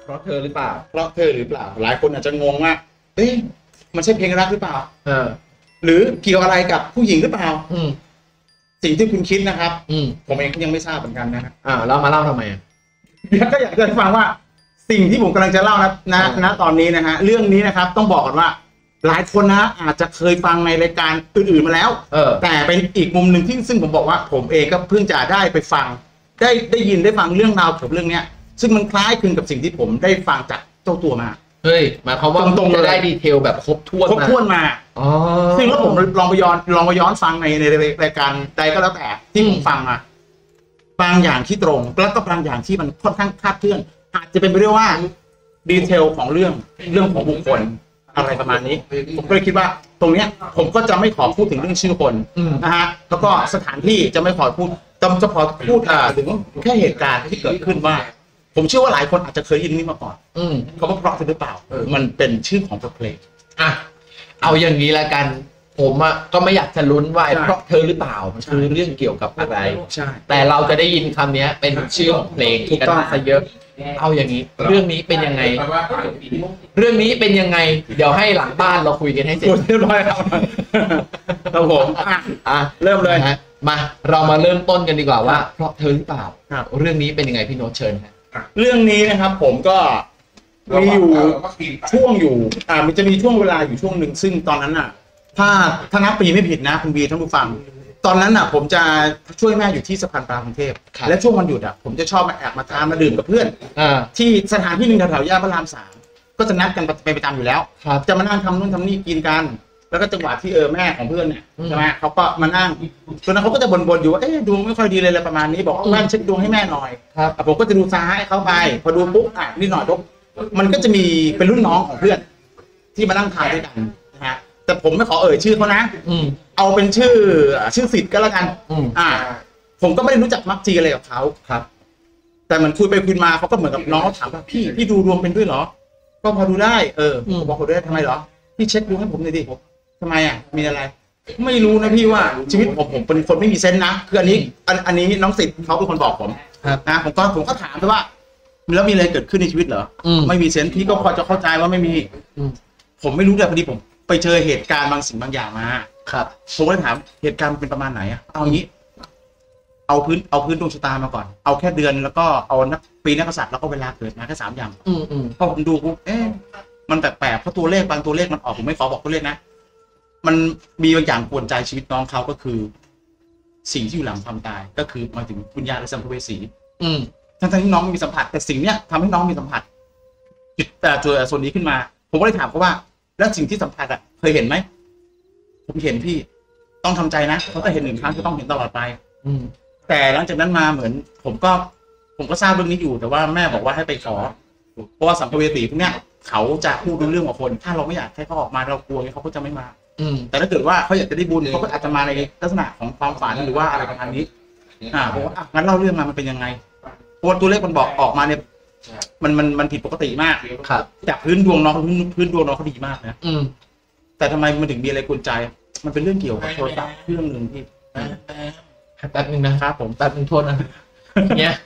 เพราะเธอหรือเปล่าหลายคนอาจจะงงว่าเอ๊ะมันใช่เพลงรักหรือเปล่าหรือเกี่ยวอะไรกับผู้หญิงหรือเปล่าสิ่งที่คุณคิดนะครับผมเองก็ยังไม่ทราบเหมือนกันนะครับแล้วมาเล่าทำไมก็อยากจะฟังว่าสิ่งที่ผมกำลังจะเล่านะตอนนี้นะฮะเรื่องนี้นะครับต้องบอกก่อนว่าหลายคนนะอาจจะเคยฟังในรายการอื่นๆมาแล้วแต่เป็นอีกมุมหนึ่งที่ซึ่งผมบอกว่าผมเองก็เพิ่งจะได้ไปฟังได้ยินได้ฟังเรื่องราวเกี่ยวกับเรื่องเนี้ยซึ่งมันคล้ายคลึงกับสิ่งที่ผมได้ฟังจากเจ้าตัวมาเฮ้ยหมายความว่าตรงๆได้ดีเทลแบบครบถ้วนมาซึ่งแล้วผมลองไปย้อนฟังในรายการใดก็แล้วแต่ที่ผมฟังมาบางอย่างที่ตรงแล้วก็บางอย่างที่มันค่อนข้างคลาดเคลื่อนอาจจะเป็นไปได้ว่าดีเทลของเรื่องของบุคคลอะไรประมาณนี้ผมก็เลยคิดว่าตรงเนี้ยผมก็จะไม่ขอพูดถึงเรื่องชื่อคนนะฮะแล้วก็สถานที่จะไม่ขอพูดจะขอพูดถึงแค่เหตุการณ์ที่เกิดขึ้นว่าผมเชื่อว่าหลายคนอาจจะเคยยินนี้มาก่อนเขาว่าเพราะหรือเปล่ามันเป็นชื่อของเพลงเอาอย่างนี้ละกันผมก็ไม่อยากจะลุ้นว่าเพราะเธอหรือเปล่ามันคือเรื่องเกี่ยวกับอะไรแต่เราจะได้ยินคำนี้เป็นชื่อของเพลงกันซะเยอะเอาอย่างนี้เรื่องนี้เป็นยังไงเดี๋ยวให้หลังบ้านเราคุยกันให้เสร็จเรียบร้อยครับผมเริ่มเลยมาเรามาเริ่มต้นกันดีกว่าว่าเพราะเธอหรือเปล่าเรื่องนี้เป็นยังไงพี่โน้ตเชิญครับเรื่องนี้นะครับผมก็มีอยู่ช่วงอยู่มันจะมีช่วงเวลาอยู่ช่วงหนึ่งซึ่งตอนนั้นถ้านับปีไม่ผิดนะคุณบีท่านผู้ฟังตอนนั้นผมจะช่วยแม่อยู่ที่สะพานปลากรุงเทพและช่วงวันหยุดผมจะชอบมาแอบมาทานมาดื่มกับเพื่อนที่สถานที่หนึ่งแถวๆย่านพระราม3ก็จะนัดกันไปประจำอยู่แล้วจะมานั่งทำนู่นทำนี่กินกันแล้วก็จังหวะที่แม่ของเพื่อนเนี่ยใช่ไหมเขาก็มานั่งตอนนั้นเขาก็จะบ่นอยู่ว่าดวงไม่ค่อยดีเลยอะไรประมาณนี้บอกว่าแม่เช็คดวงให้แม่หน่อยผมก็จะดูซ้ายเขาไปพอดูปุ๊บนิดหน่อยปุ๊บมันก็จะมีเป็นรุ่นน้องของเพื่อนที่มานั่งทานด้วยกันนะฮะแต่ผมไม่ขอชื่อเขานะเอาเป็นชื่อสิทธิ์ก็แล้วกันผมก็ไม่ได้รู้จักมักจีอะไรกับเขาครับแต่มันคุยไปคุยมาเขาก็เหมือนกับน้องเขาถามว่าพี่ดูดวงเป็นด้วยเหรอก็พอดูได้บอกเขาด้วยทำไมเหรอพี่เช็คดวงให้ผมหน่อยดิทำไมมีอะไรไม่รู้นะพี่ว่าชีวิตผมเป็นคนไม่มีเซนส์นะคืออันนี้น้องสิทธิ์เขาเป็นคนบอกผมนะผมก็ถามไปว่าแล้วมีอะไรเกิดขึ้นในชีวิตเหรอไม่มีเซนส์พี่ก็พอจะเข้าใจว่าไม่มีผมไม่รู้แต่พอดีผมไปเจอเหตุการณ์บางสิ่งบางอย่างมาครับผมก็เลยถามเหตุการณ์เป็นประมาณไหนเอางี้เอาพื้นดวงชะตามาก่อนเอาแค่เดือนแล้วก็เอาปีนักษัตริย์แล้วก็เวลาเกิดมาแค่3 อย่างพอผมดูปุ๊บมันแปลกๆเพราะตัวเลขบางตัวเลขมันออกผมไม่ขอบอกตัวเลขนะมันมีบางอย่างกวนใจชีวิตน้องเขาก็คือสิ่งที่อยู่หลังความตายก็คือมาถึงวิญญาณและสัมภเวสีทั้งที่น้องไม่มีสัมผัสแต่สิ่งเนี้ยทำให้น้องมีสัมผัสจุดตัวส่วนนี้ขึ้นมาผมก็เลยถามเขาว่าแล้วสิ่งที่สัมผัสเคยเห็นไหมผมเห็นพี่ต้องทำใจนะเขาจะเห็น1 ครั้งจะต้องเห็นตลอดไปแต่หลังจากนั้นมาเหมือนผมก็ทราบเรื่องนี้อยู่แต่ว่าแม่บอกว่าให้ไปขอเพราะว่าสัมภเวสีพวกเนี้ยเขาจะพูดเรื่องกับคนถ้าเราไม่อยากให้เขาออกมาเรากลัวเขาก็จะไม่มาแต่ถ้าเกิดว่าเขาอยากจะได้บุญเขาก็อาจจะมาในลักษณะของความฝันหรือว่าอะไรประมาณนี้บอกว่างั้นเล่าเรื่องมามันเป็นยังไงเพราะตัวเลขมันบอกออกมาเนี่ยมันผิดปกติมากครับจากพื้นดวงน้องเขาดีมากนะแต่ทำไมมันถึงมีอะไรกวนใจมันเป็นเรื่องเกี่ยวกับโทรศัพท์เครื่องนึงที่แป๊บนึงนะครับผมแป๊บนึงโทษนะเนี่ย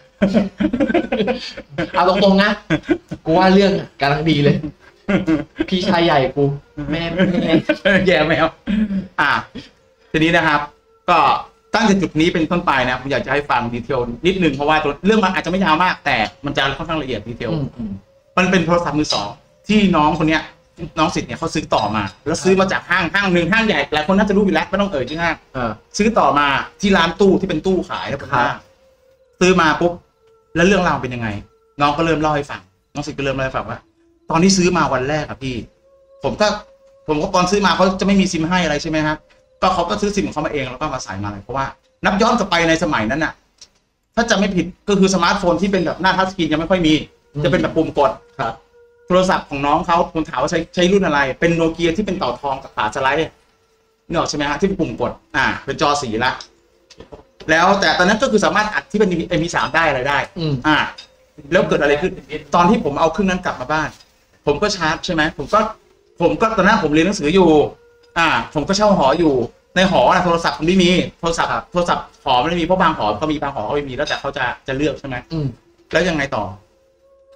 เอาตรงๆนะกูว่าเรื่องกำลังดีเลยพี่ชายใหญ่กูแม่แย่แมวทีนี้นะครับก็ตั้งแต่จุดนี้เป็นต้นไปนะผมอยากจะให้ฟังดีเทลนิดนึงเพราะว่าเรื่องมันอาจจะไม่ยาวมากแต่มันจะค่อนข้างละเอียดดีเทลมันเป็นโทรศัพท์มือ2ที่น้องคนเนี้ยน้องสิทธิ์เนี่ยเขาซื้อต่อมาแล้วซื้อมาจากห้างหนึ่งห้างใหญ่หลายคนน่าจะรู้อยู่แล้วไม่ต้องชื่อห้างซื้อต่อมาที่ร้านตู้ที่เป็นตู้ขายแล้วซื้อมาปุ๊บแล้วเรื่องราวเป็นยังไงน้องก็เริ่มเล่าให้ฟังน้องสิทธิ์ก็เริ่มเล่าให้ฟังว่าตอนที่ซื้อมาวันแรกพี่ผมก็ตอนซื้อมาเขาจะไม่มีซิมให้อะไรใช่ไหมครับก็เขาก็ซื้อซิมของเขามาเองแล้วก็มาใส่มาเลยเพราะว่านับย้อนกลับไปในสมัยนั้นน่ะถ้าจะไม่ผิดก็คือสมาร์ทโฟนที่เป็นแบบหน้าทัชสกรีนยังไม่ค่อยมีจะเป็นแบบปุ่มกดครับโทรศัพท์ของน้องเขาผมถามว่าใช้รุ่นอะไรเป็นโนเกียที่เป็นต่อทองกับขาสไลด์นี่ออกใช่ไหมฮะที่เป็นปุ่มกดเป็นจอสีละแล้วแต่ตอนนั้นก็คือสามารถอัดที่เป็น MP3 ได้อะไรได้แล้วเกิดอะไรขึ้นตอนที่ผมเอาเครื่องนั้นกลับมาบ้านผมก็ชาร์จใช่ไหมผมก็ตอนนั้นผมเรียนหนังสืออยู่ผมก็เช่าหออยู่ในหอโทรศัพท์ผมไม่มีโทรศัพท์หอไม่มีเพราะบางหอก็มีบางหอก็ไม่มีแล้วแต่เขาจะเลือกใช่ไหมแล้วยังไงต่อ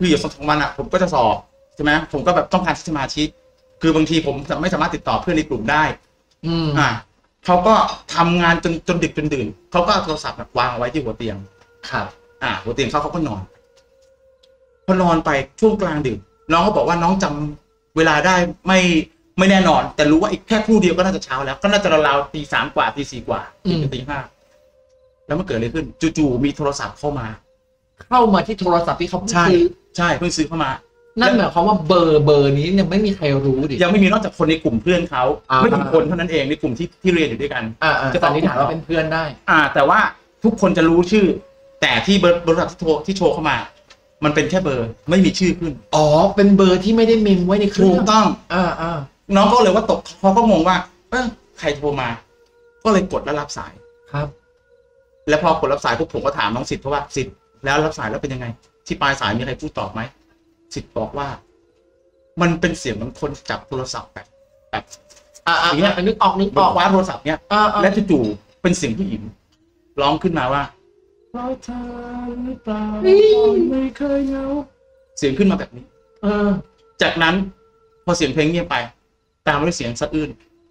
คืออยู่2 วันผมก็จะสอบใช่ไหมผมก็แบบต้องการสมาชิกคือบางทีผมไม่สามารถติดต่อเพื่อนในกลุ่มได้เขาก็ทำงานจนดึกจนดื่นเขาก็เอาโทรศัพท์วางเอาไว้ที่หัวเตียงครับหัวเตียงเขาก็นอนพอนอนไปช่วงกลางดึกน้องเขาบอกว่าน้องจำเวลาได้ไม่แน่นอนแต่รู้ว่าอีกแค่ครู่เดียวก็น่าจะเช้าแล้วก็น่าจะราวๆ3 กว่า4 กว่า5แล้วมันเกิดอะไรขึ้นจู่ๆมีโทรศัพท์เข้ามาที่โทรศัพท์ที่เขาใช่เพิ่งซื้อเข้ามานั่นหมายความว่าเบอร์นี้ยังไม่มีใครรู้ดิยังไม่มีนอกจากคนในกลุ่มเพื่อนเขาไม่กี่คนเท่านั้นเองในกลุ่มที่เรียนอยู่ด้วยกันจะสันนิษฐานว่าเป็นเพื่อนได้แต่ว่าทุกคนจะรู้ชื่อแต่ที่เบอร์โทรศัพท์ที่โชว์เข้ามามันเป็นแค่เบอร์ไม่มีชื่อขึ้นเป็นเบอร์ที่ไม่ได้เมมไว้ในเครื่องถูกต้องน้องก็เลยว่าตกเขาก็งงว่าใครโทรมาก็เลยกดแล้วรับสายครับแล้วพอกดรับสายปุ๊บผมก็ถามน้องสิทธิ์เพราะว่าสิทธิ์แล้วรับสายแล้วเป็นยังไงที่ปลายสายมีใครพูดตอบไหมสิทธิ์บอกว่ามันเป็นเสียงเหมือนคนจับโทรศัพท์แบบอย่างเงี้ยนึกออกคว้าโทรศัพท์เนี้ยและจู่ๆเป็นเสียงผู้หญิงร้องขึ้นมาว่าเราเธอหรือเปล่าไม่เคยเหงาเสียงขึ้นมาแบบนี้จากนั้นพอเสียงเพลงเงียบไปตามด้วยเสียงสะอื้น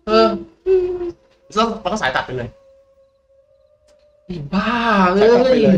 แล้วก็สายตัดไปเลยบ้าเลย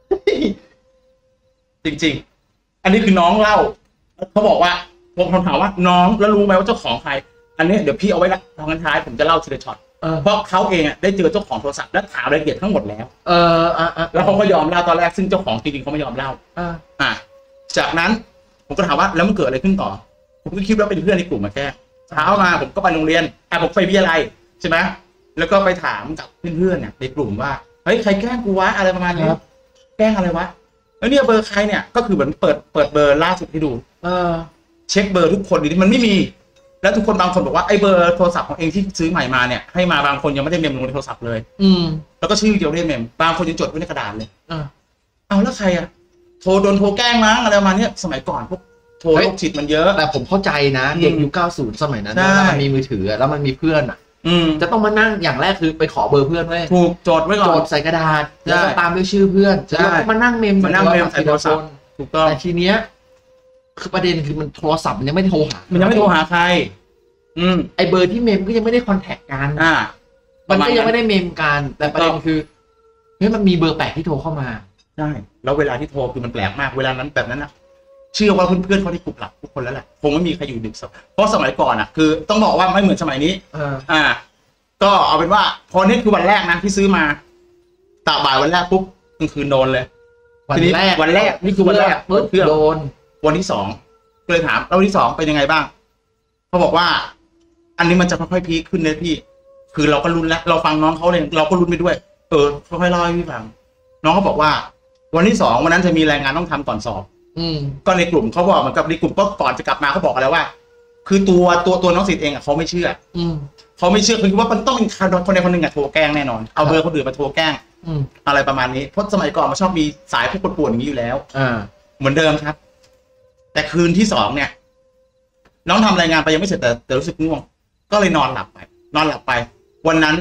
จริงๆอันนี้คือน้องเล่าเขาบอกว่าผมถามว่าน้องแล้วรู้ไหมว่าเจ้าของใครอันนี้เดี๋ยวพี่เอาไว้ละตอนท้ายผมจะเล่าทีละช็อตเพราะเขาเองได้เจอเจ้าของโทรศัพท์และถามรายละเอียดทั้งหมดแล้วแล้วเขาก็ยอมเล่าตอนแรกซึ่งเจ้าของจริงๆเขาไม่ยอมเล่าจากนั้นผมก็ถามว่าแล้วมันเกิดอะไรขึ้นต่อผมก็คิดว่าเป็นเพื่อนในกลุ่มมาแก้เช้ามาผมก็ไปโรงเรียนผมไปวิทยาลัยใช่ไหมแล้วก็ไปถามกับเพื่อนๆเนี่ยในกลุ่มว่าเฮ้ยใครแกล้งกูวะอะไรประมาณนี้แกล้งอะไรวะแล้วเนี่ยเบอร์ใครเนี่ยก็คือเหมือนเปิดเบอร์ล่าสุดให้ดูเช็คเบอร์ทุกคนดิมันไม่มีแล้วทุกคนบางคนบอกว่าไอ้เบอร์โทรศัพท์ของเองที่ซื้อใหม่มาเนี่ยให้มาบางคนยังไม่ได้เมมลงในโทรศัพท์เลยแล้วก็ชื่อเดียวได้เมมบางคนยังจดไว้ในกระดาษเลยเอาแล้วใครโดนโทรแกล้งมั้งอะไรประมาณนี้สมัยก่อนพวกโทรโรคจิตมันเยอะแต่ผมเข้าใจนะเด็กยุค90สมัยนั้นแล้วมันมีมือถือแล้วมันมีเพื่อนจะต้องมานั่งอย่างแรกคือไปขอเบอร์เพื่อนไว้ถูกจดไว้ก่อนจดใส่กระดาษแล้วก็ตามด้วยชื่อเพื่อนแล้วก็มานั่งเมมใส่โทรศัพท์ถูกต้องแต่ทีเนี้ยคือประเด็นคือมันโทรศัพท์มันยังไม่โทรหาใครไอเบอร์ที่เมมก็ยังไม่ได้คอนแทคกันมันก็ยังไม่ได้เมมกันแต่ประเด็นคือเฮ้ยมันมีเบอร์แปลกที่โทรเข้ามาใช่แล้วเวลาที่โทรคือมันแปลกมากเวลานั้นแบบนั้นนะเชื่อว่าเพื่อนๆเขาที่กลุ่มหลับทุกคนแล้วแหละคงไม่มีใครอยู่ดึกสักเพราะสมัยก่อนคือต้องบอกว่าไม่เหมือนสมัยนี้ก็เอาเป็นว่าพอนี่คือวันแรกนะที่ซื้อมาตะบ่ายวันแรกปุ๊บกลางคืนโดนเลยวันแรกนี่คือวันแรกเพื่อโดนวันที่2เลยถามแล้ววันที่2เป็นยังไงบ้างเขาบอกว่าอันนี้มันจะค่อยๆพีคขึ้นเลยพี่คือเราก็ลุ้นแล้วเราฟังน้องเขาเลยเราก็ลุ้นไปด้วยค่อยๆเล่าให้พี่ฟังน้องเขาบอกว่าวันที่2วันนั้นจะมีรายงานต้องทำก่อนสอบก็ในกลุ่มเขาบอกเหมือนกับในกลุ่มก็ก่อนจะกลับมาเขาบอกอะไรว่าคือตัวน้องสิทธิ์เองเขาไม่เชื่อเขาไม่เชื่อคือว่ามันต้องเป็นคนใดคนหนึ่งโทรแกล้งแน่นอนเอาเบอร์คนอื่นมาโทรแกล้งอะไรประมาณนี้เพราะสมัยก่อนมันชอบมีสายพวกปวดๆอย่างนี้อยู่แล้วเหมือนเดิมครับแต่คืนที่2เนี่ยน้องทำรายงานไปยังไม่เสร็จแต่รู้สึกง่วงก็เลยนอนหลับไปวันนั้น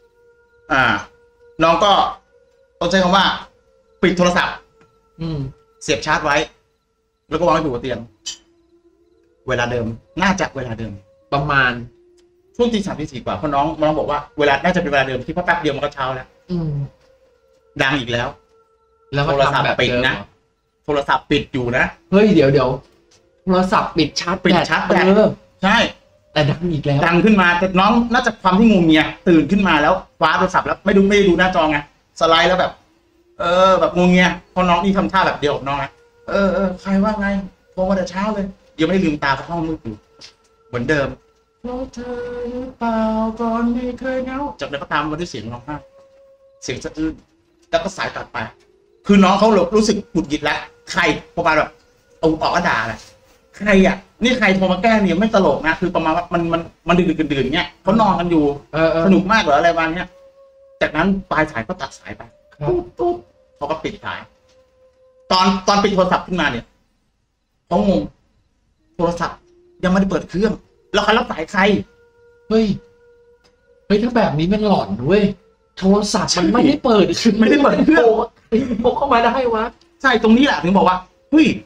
น้องก็ต้องใช้คำว่าปิดโทรศัพท์เสียบชาร์จไว้แล้วก็วางไว้บนเตียงเวลาเดิมน่าจะเวลาเดิมประมาณช่วงตี 3 ตี 4กว่าเพราะน้องบอกว่าเวลาน่าจะเป็นเวลาเดิมที่แป๊บเดียวมันก็เช้าแล้วดังอีกแล้วโทรศัพท์ปิดนะโทรศัพท์ปิดอยู่นะเฮ้ยเดี๋ยวโทรศัพท์ปิดชาร์จแบตใช่แต่ดังอีกแล้วดังขึ้นมาแต่น้องน่าจะความที่งงเงียตื่นขึ้นมาแล้วคว้าโทรศัพท์แล้วไม่ดูหน้าจอไงสไลด์แล้วแบบแบบงงเงียพอน้องนี่ทำท่าแบบเดียวกับน้องนะใครว่าไงโทรมาแต่เช้าเลยยังไม่ได้ลืมตาเพราะห้องมืดอยู่เหมือนเดิมเราเธอหรือเปล่าก่อนไม่เคยเหงาจากนั้นก็ตามมาด้วยเสียงร้องไห้เสียงสะอื้นแล้วก็สายตัดไปคือน้องเขารู้สึกหงุดหงิดแล้วใครประมาณแบบเอาออกก็ด่าแหละใครนี่ใครโทรมาแกล้งเนี่ยไม่ตลกนะคือประมาณว่ามันดื่นเงี้ยเขานอนกันอยู่สนุกมากเหรออะไรประมาณนี้จากนั้นปลายสายก็ตัดสายไปปุ๊บเขาก็ปิดสายตอนปิดโทรศัพท์ขึ้นมาเนี่ยเขางงโทรศัพท์ยังไม่ได้เปิดเครื่องแล้วเขารับสายใครเฮ้ยถ้าแบบนี้มันหลอนเว้ยโทรศัพท์มันไม่ได้เปิดเครื่องโทรเข้ามาได้วะใช่ตรงนี้แหละถึงบอกว่าเฮ้ย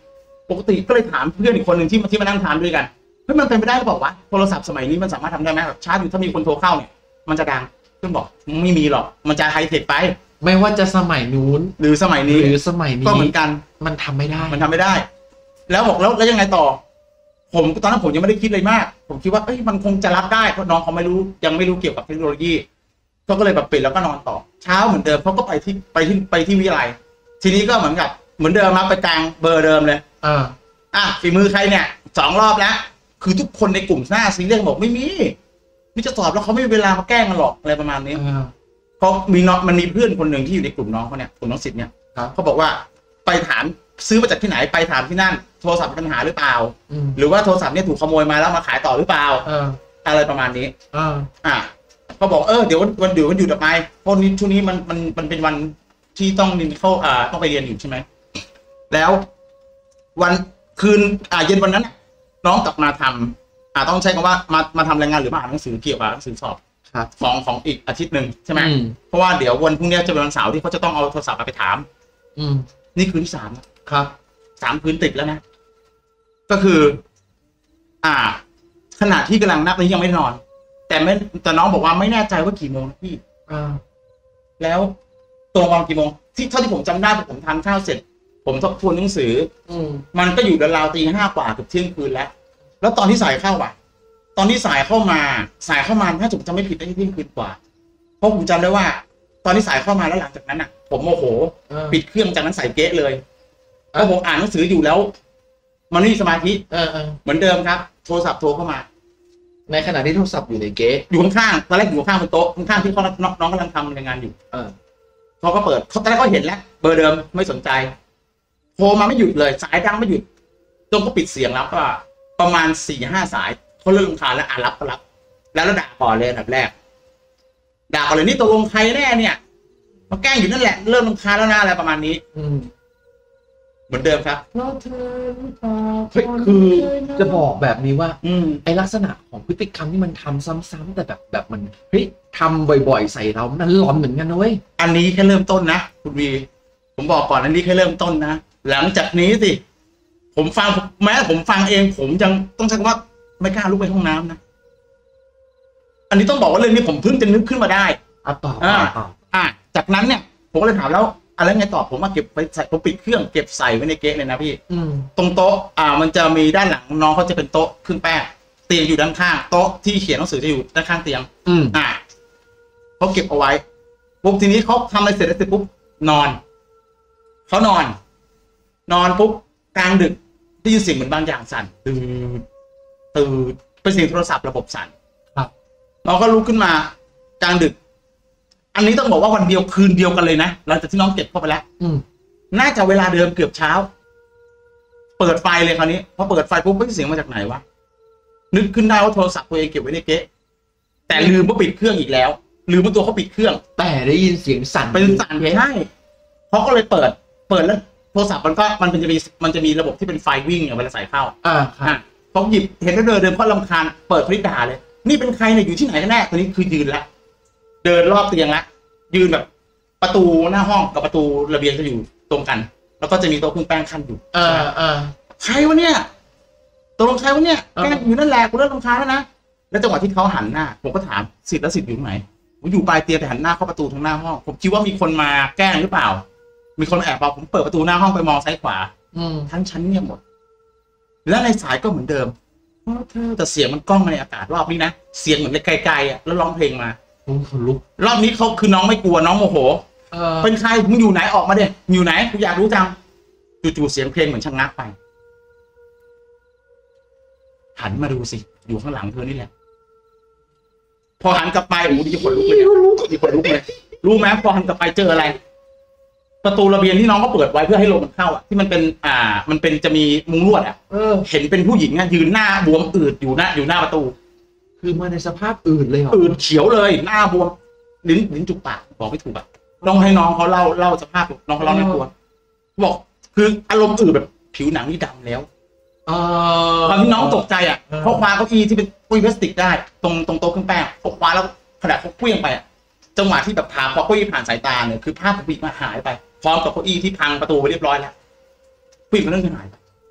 ปกติก็เลยถามเพื่อนอีกคนหนึ่งที่มานั่งทานด้วยกันเฮ้ยมันเป็นไปได้หรือเปล่าวะโทรศัพท์สมัยนี้มันสามารถทำได้ไหมแบบชาร์จอยู่ถ้ามีคนโทรเข้าเนี่ยมันจะดังเพื่อนบอกไม่มีหรอกมันจะไฮเทคไปไม่ว่าจะสมัยนู้นหรือสมัยนี้ก็เหมือนกันมันทำไม่ได้แล้วบอกแล้วยังไงต่อผมตอนนั้นผมยังไม่ได้คิดเลยมากผมคิดว่าเอ้ยมันคงจะรับได้เพราะน้องเขายังไม่รู้เกี่ยวกับเทคโนโลยีก็เลยแบบปิดแล้วก็นอนต่อเช้าเหมือนเดิมเขาก็ไปที่วิทยาลัยทีนี้ก็เหมือนเดิมมาไปกลางเบอร์เดิมเลยฝีมือใครเนี่ย2 รอบแล้วคือทุกคนในกลุ่มหน้าซีเรียสบอกไม่มีนี่จะสอบแล้วเขาไม่มีเวลามาแกล้งกันหรอกอะไรประมาณนี้เพราะมันมีเพื่อนคนหนึ่งที่อยู่ในกลุ่มน้องเขาเนี่ยกลุ่มน้องสิทธิ์เนี่ยเขาบอกว่าไปถามซื้อมาจากที่ไหนไปถามที่นั่นโทรศัพท์มีปัญหาหรือเปล่าหรือว่าโทรศัพท์เนี่ยถูกขโมยมาแล้วมาขายต่อหรือเปล่าอะไรประมาณนี้เขาบอกเดี๋ยววันหยุดออกไปเพราะนี้ช่วงนี้มันเป็นวันที่ต้องไปเรียนอยู่ใช่ไหมแล้ววันคืนเย็นวันนั้นน้องกลับมาทำต้องใช้คำว่ามาทำรายงานหรือมาอ่านหนังสือเกี่ยวกับหนังสือสอบของอีกอาทิตย์หนึ่งใช่ไหมเพราะว่าเดี๋ยววันพรุ่งนี้จะเป็นวันเสาร์ที่เขาจะต้องเอาโทรศัพท์ไปถามนี่คืนที่3ครับ3 คืนติดแล้วนะก็คือขณะที่กำลังนับนี้ยังไม่นอนแต่น้องบอกว่าไม่แน่ใจว่ากี่โมงพี่แล้วตรงวันกี่โมงที่เท่าที่ผมจำได้ผมทานข้าวเสร็จผมทบทวนหนังสือมันก็อยู่ราวๆ ตี 5 กว่าเกือบเที่ยงคืนแล้วตอนที่สายเข้ามาถ้าผมจำไม่ผิดได้ที่เที่ยงคืนกว่าเพราะผมจำได้ว่าตอนที่สายเข้ามาแล้วหลังจากนั้นผมโมโหปิดเครื่องจากนั้นใส่เก๊ะเลยเพราะผมอ่านหนังสืออยู่แล้วมันไม่มีสมาธิเหมือนเดิมครับโทรศัพท์โทรเข้ามาในขณะที่โทรศัพท์อยู่ในเก๊ะอยู่ข้างๆตอนแรกอยู่ข้างบนโต๊ะข้างๆที่น้องกำลังทำรายงานอยู่เขาก็เปิดตอนแรกก็เห็นแล้วเบอร์เดิมไม่สนใจโทรมาไม่หยุดเลยสายดังไม่หยุดจนก็ปิดเสียงแล้วก็ประมาณ4-5 สายเขาเริ่มรำคาญแล้วรับก็รับแล้วด่าก่อนเลยอันดับแรกด่าก่อนเลยนี่ตกลงใครแน่เนี่ยมาแกล้งอยู่นั่นแหละเริ่มรำคาญแล้วนะอะไรประมาณนี้เหมือนเดิมครับคือจะบอกแบบนี้ว่าไอลักษณะของพฤติกรรมที่มันทำซ้ำๆแต่แบบมันทำบ่อยๆใส่เรามันร้อนเหมือนกันนะเว้ยอันนี้แค่เริ่มต้นนะคุณวีผมบอกก่อนอันนี้แค่เริ่มต้นนะหลังจากนี้สิผมฟังเองผมยังต้องใช้คำว่าไม่กล้าลุกไปห้องน้ำนะอันนี้ต้องบอกว่าเรื่องนี้ผมเพิ่งจะนึกขึ้นมาได้ต่อจากนั้นเนี่ยผมก็เลยถามแล้วอะไรไงต่อผมมาเก็บไปใส่ผมปิดเครื่องเก็บใส่ไว้ในเก๊ะเลยนะพี่ตรงโต๊ะมันจะมีด้านหลังน้องเขาจะเป็นโต๊ะเครื่องแป้งเตียงอยู่ด้านข้างโต๊ะที่เขียนหนังสือจะอยู่ด้านข้างเตียงเขาเก็บเอาไว้ปุ๊บทีนี้เขาทำอะไรเสร็จปุ๊บนอนเขานอนปุ๊บกลางดึกได้ยินเสียงเหมือนบางอย่างสั่นตื่นเป็นเสียงโทรศัพท์ระบบสั่นครับน้องก็ลุกขึ้นมากลางดึกอันนี้ต้องบอกว่าวันเดียวคืนเดียวกันเลยนะหลังจากที่น้องเก็บเข้าไปแล้วน่าจะเวลาเดิมเกือบเช้าเปิดไฟเลยคราวนี้พอเปิดไฟปุ๊บเสียงมาจากไหนวะนึกขึ้นได้ว่าโทรศัพท์ตัวเองเก็บไว้ในเก๊ะแต่ลืมว่าปิดเครื่องอีกแล้วลืมว่าตัวเขาปิดเครื่องแต่ได้ยินเสียงสั่นเป็นสั่นใช่เขาก็เลยเปิดแล้วโทรศัพท์มันจะมีระบบที่เป็นไฟวิ่งเวลาใส่เข้าเขาหยิบเห็นแล้วเดินเพราะรำคาญเปิดคลิปด่าเลยนี่เป็นใครเนี่ยอยู่ที่ไหนกันแน่ตอนนี้คือยืนแล้วเดินรอบเตียงละยืนแบบประตูหน้าห้องกับประตูระเบียงจะอยู่ตรงกันแล้วก็จะมีโต๊ะเครื่องแป้งขั้นอยู่ใครวะเนี่ยตกลงใครวะเนี่ยแป้งอยู่นั่นแหละกูเริ่มรำคาญแล้วนะแล้วจังหวะที่เขาหันหน้าผมก็ถามสิทธิ์อยู่ไหนผมอยู่ปลายเตียงแต่หันหน้าเข้าประตูทางหน้าห้องผมคิดว่ามีคนมาแกล้งหรือเปล่ามีคนแอบผมเปิดประตูหน้าห้องไปมองซ้ายขวาทั้งชั้นเงียบหมดแล้วในสายก็เหมือนเดิมแต่เสียงมันก้องในอากาศรอบนี้นะเสียงเหมือนไกลๆแล้วร้องเพลงมารอบนี้เขาคือน้องไม่กลัวน้องโมโหเป็นใครมึงอยู่ไหนออกมาเด็อยู่ไหนกูอยากรู้จังจู่ๆเสียงเพลงเหมือนชะงักไปหันมาดูสิอยู่ข้างหลังเธอนี่แหละพอหันกลับไปโอ้ดิขนลุกเลยดิขนลุกเลยรู้ไหมพอหันกลับไปเจออะไรประตูระเบียงที่น้องก็เปิดไว้เพื่อให้ลมมันเข้าที่มันเป็นจะมีมุ้งลวดเห็นเป็นผู้หญิงยืนหน้าบวมอืดอยู่หน้าประตูคือมาในสภาพอืดเลยเหรออืดเขียวเลยหน้าบวมลิ้นจุกปากบอกไม่ถูกต้องให้น้องเขาเล่าสภาพน้องเขาเล่าในตัวบอกคืออารมณ์อืดแบบผิวหนังนี่ดำแล้วตอนที่น้องตกใจเพราะคว้าเก้าอี้ที่เป็นเก้าอี้พลาสติกได้ตรงโต๊ะเครื่องแป้งเขาคว้าแล้วขนาดเขาเคลื่อนไปจังหวะที่แบบผ่าเก้าอี้ผ่านสายตาเนี่ยคือภาพผู้หญิงมาหายไปพร้อมกับเก้าอี้ที่พังประตูไปเรียบร้อยแล้วผู้หญิงคนนั้นหายไป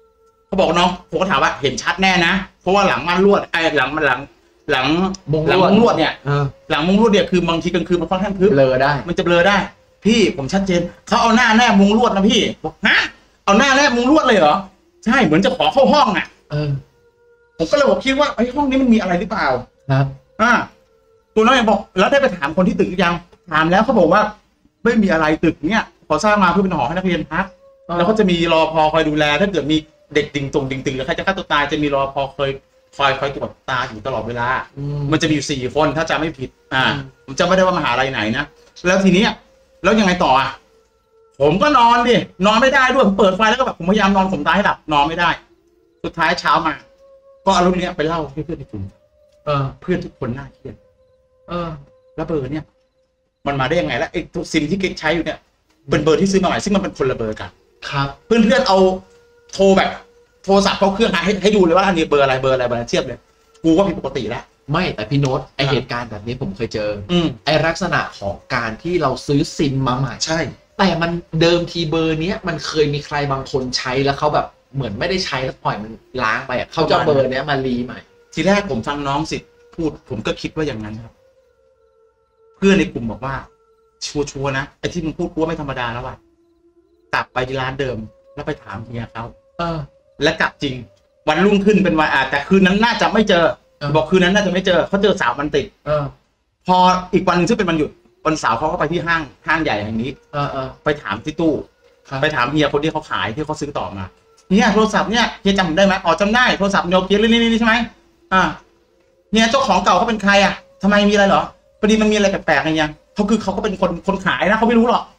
เขาบอกน้องผมก็ถามว่าเห็นชัดแน่นะเพราะว่าหลังม่านลวดหลังมุ้งลวดเนี่ยหลังมุ้งลวดเนี่ยคือบางทีกลางคืนมันค่อนข้างทึบเบลอได้มันจะเบลอได้พี่ผมชัดเจนเขาเอาหน้าแนบมุ้งลวดนะพี่บอกฮะเอาหน้าแนบมุ้งลวดเลยเหรอใช่เหมือนจะขอเข้าห้องอ่ะผมก็เลยบอกคิดว่าไอ้ห้องนี้มันมีอะไรหรือเปล่าครับตัวน้องเองบอกแล้วได้ไปถามคนที่ตึกยังถามแล้วเขาบอกว่าไม่มีอะไรตึกเนี่ยพอสร้างมาเพื่อเป็นหอให้นักเรียนพักแล้วก็จะมีรปภคอยดูแลถ้าเกิดมีเด็กดิ่งหรือใครจะฆ่าตัวตายจะมีรปภคอยตรวจตาอยู่ตลอดเวลามันจะมีอยู่4 คนถ้าจำไม่ผิดผมจำไม่ได้ว่ามหาลัยไหนนะแล้วทีนี้แล้วยังไงต่อผมก็นอนดินอนไม่ได้ด้วยผมเปิดไฟแล้วก็แบบผมพยายามนอนผมตาให้หลับนอนไม่ได้สุดท้ายเช้ามาก็เอาเรื่องนี้ไปเล่าให้เพื่อนในกลุ่มเพื่อนทุกคนน่าเครียดแล้วเบอร์เนี่ยมันมาได้ยังไงแล้วไอ้ซิมที่เก๊กใช้อยู่เนี่ยเป็นเบอร์ที่ซื้อมาใหม่ซึ่งมันเป็นคนละเบอร์กันครับเพื่อนเอาโทรแบบโทรศัพท์เข้าเครื่องให้ดูเลยว่าอันนี้เบอร์อะไรเทียบเลยกูว่าผิดปกติแล้วไม่แต่พี่โน้ตไอเหตุการณ์แบบนี้ผมเคยเจอไอลักษณะของการที่เราซื้อซิมมาใหม่ใช่แต่มันเดิมทีเบอร์เนี้ยมันเคยมีใครบางคนใช้แล้วเขาแบบเหมือนไม่ได้ใช้แล้วปล่อยมันล้างไปเขาจะเบอร์เนี้ยมารีใหม่ทีแรกผมฟังน้องสิพูดผมก็คิดว่าอย่างนั้นครับเพื่อนในกลุ่มบอกว่าชัวร์นะไอ้ที่มึงพูดกูไม่ธรรมดาแล้วว่ะกลับไปที่ร้านเดิมแล้วไปถามเฮียเขาและกลับจริงวันรุ่งขึ้นเป็นวันแต่คืนนั้นน่าจะไม่เจอบอกคืนนั้นน่าจะไม่เจอเขาเจอ3 วันติดพออีกวันนึงซึ่งเป็นวันหยุดวันเสาร์เขาก็ไปที่ห้างใหญ่แห่งนี้ไปถามที่ตู้ไปถามเฮียคนที่เขาขายที่เขาซื้อต่อมาเนี่ยโทรศัพท์เนี่ยเฮียจำผมได้ไหมจำได้โทรศัพท์โนเกียนี่ใช่ไหมเนี่ยเจ้าของเก่าเขาเป็นใครทำไมมีอะไรเหรอพอดีมันมีอะไรแปลกๆอะไรอย่างเขาก็เป็นคนขายนะเขาไม่รู้หรอก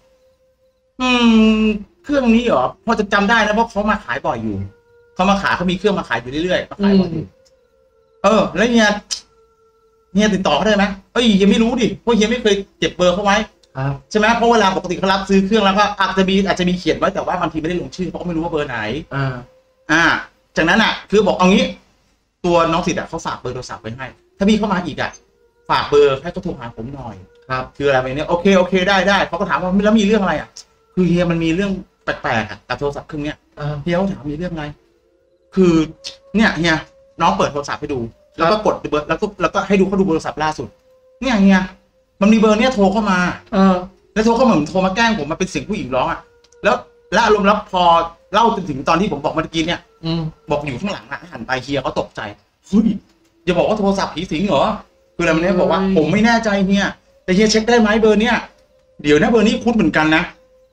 เครื่องนี้เหรอพอจะจำได้นะเพราะเขามาขายบ่อยอยู่เขามาขายเขามีเครื่องมาขายอยู่เรื่อยๆมาขายบ่อยอยู่แล้วเฮียติดต่อเขาได้ไหมเฮียไม่รู้ดิเพราะเฮียไม่เคยเก็บเบอร์เขาไว้ใช่ไหมเพราะเวลาปกติเขารับซื้อเครื่องแล้วก็อาจจะมีเขียนไว้แต่ว่าบางทีไม่ได้ลงชื่อเพราะเขาไม่รู้ว่าเบอร์ไหนจากนั้นคือบอกเอางี้ตัวน้องศิษย์เขาฝากเบอร์โทรศัพท์ไว้ให้ถ้าพี่เข้ามาอีกฝากเบอร์ให้เขาโทรหาผมหน่อยครับคืออะไรแบบนี้โอเคได้เขาก็ถามว่าแล้วมีเรื่องอะไรคือเฮียมันมีเรื่องแปลกๆกับโทรศัพท์เครื่องเนี้ยเฮียเขาถามมีเรื่องอะไรคือเนี่ยเฮียน้องเปิดโทรศัพท์ให้ดูแล้วก็กดเบอร์แล้วก็ให้ดูเขาดูโทรศัพท์ล่าสุดเนี่ยเฮียมันมีเบอร์เนี้ยโทรเข้ามาแล้วโทรเข้ามาเหมือนโทรมาแกล้งผมมันเป็นเสียงผู้หญิงร้องแล้วอารมณ์แล้วพอเล่าจนถึงตอนที่ผมบอกเมื่อกี้เนี่ยบอกอยู่ข้างหลังหันไปเฮียเขาตกใจเฮ้ยอย่าบอกว่าโทรศัพท์ผีสิงเหรอคืออะไรมันเนี่ยบอกว่าผมไม่แน่ใจเฮียแต่เฮียเช็คได้ไหมเบอร์เนี้ยเดี๋ยวนะเบอร์นี้คุ้นเหมือนกันนะ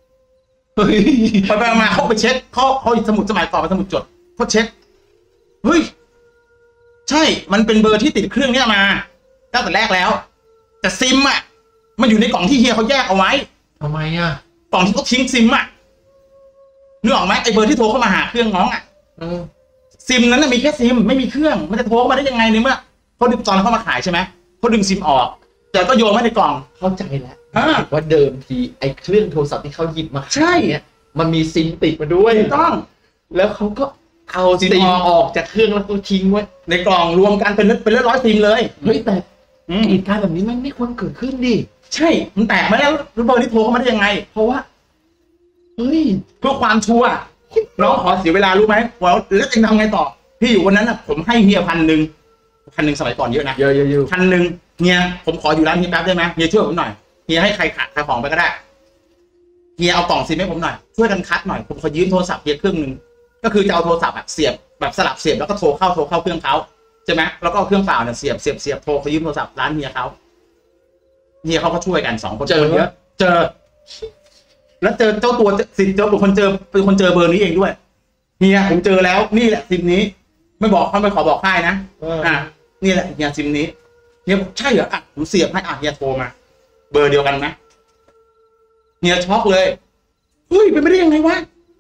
ไปมาเขาไปเช็คเขาสมุดสมัยก่อนเป็นสมุดจดเขาเช็คเฮ้ยใช่มันเป็นเบอร์ที่ติดเครื่องเนี้ยมาตั้งแต่แรกแล้วแต่ซิมมันอยู่ในกล่องที่เฮียเขาแยกเอาไว้ทำไมกล่องที่เขาทิ้งซิมนึกออกไหมไอเบอร์ที่โทรเข้ามาหาเครื่องน้องซิมนั้นมีแค่ซิมไม่มีเครื่องมันจะโทรเข้ามาได้ยังไงเนี่ยเมื่อเขาดึงตอนเข้ามาขายใช่ไหมเขาดึงซิมออกแต่ก็โยนไว้ในกล่องเข้าใจแล้วว่าเดิมทีไอ้เครื่องโทรศัพท์ที่เขาหยิบมาใช่เนี่ยมันมีซิมติดมาด้วยต้องแล้วเขาก็เอาซิมออกจากเครื่องแล้วก็ทิ้งไว้ในกล่องรวมกันเป็นร้อยซิมเลยเฮ้ยแต่เหตุการณ์แบบนี้มันไม่ควรเกิดขึ้นดิใช่มันแตกมาแล้วเบอร์ที่โทรเข้ามาได้ยังไงเพราะว่าเฮ้ยเพื่อความชัวร์น้องขอเสียเวลารู้ไหมว่าแล้วจะทำไงต่อพี่อยู่วันนั้นผมให้เฮีย1,000สมัยก่อนเยอะนะเยอะ 1,000เฮียผมขออยู่ร้านเฮียแป๊บได้ไหมเฮียช่วยผมหน่อยเฮียให้ใครขายของไปก็ได้เฮียเอากล่องซิมให้ผมหน่อยช่วยกันคัดหน่อยผมขอยืมโทรศัพท์เฮียเครื่องนึงก็คือจะเอาโทรศัพท์เสียบแบบสลับเสียบแล้วก็โทรเข้าเครื่องเขาใช่ไหมแล้วก็เครื่องเปล่าเนี่ยเสียบโทรเขายืมโทรศัพท์ร้านเฮียเขาก็ช่วยกัน2 คนเจอแล้วเจอเจ้าตัวสิทธิ์เป็นคนเจอเบอร์นี้เองด้วยเฮียผมเจอแล้วนี่แหละซิมนี้ไม่บอกเขาไม่ขอบอกค่ายนะนี่แหละเฮียซิมนี้เฮียใช่เหรอผมเสียบให้เฮียโทรมาเบอร์เดียวกันไหมเฮียช็อกเลยเฮ้ยเป็นไม่ได้ยังไงวะ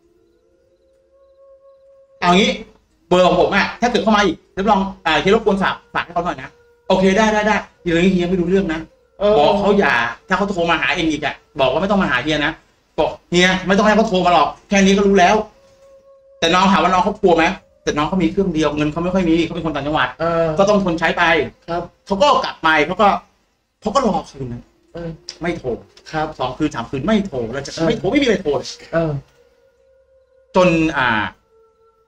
เอางี้เบอร์ของผมถ้าเกิดเข้ามาอีกรับรองเฮียรบกวนฝากให้เขาหน่อยนะโอเคได้อย่างนี้เฮียไม่รู้เรื่องนะบอกเขาอย่าถ้าเขาโทรมาหาเองอีกบอกว่าไม่ต้องมาหาเฮียนะบอกเฮียไม่ต้องให้เขาโทรมาหรอกแค่นี้ก็รู้แล้วแต่น้องถามว่าน้องเขากลัวไหมแต่น้องเขามีเครื่องเดียวเงินเขาไม่ค่อยมีเขาเป็นคนต่างจังหวัดก็ต้องทนใช้ไปครับเขาก็กลับไปเขาก็รอคืนนะไม่โทรครับ 2 คืน 3 คืนไม่โทรแล้วจะไม่โทรไม่มีอะไรโทรจน